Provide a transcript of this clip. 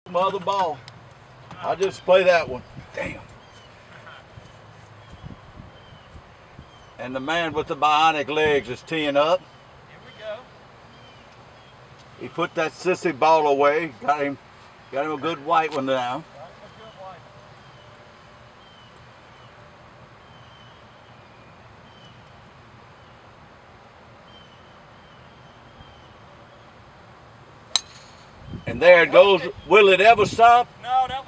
Mother ball. I'll just play that one. Damn. And the man with the bionic legs is teeing up. Here we go. He put that sissy ball away. Got him a good white one now. And there it goes. Will it ever stop? No, that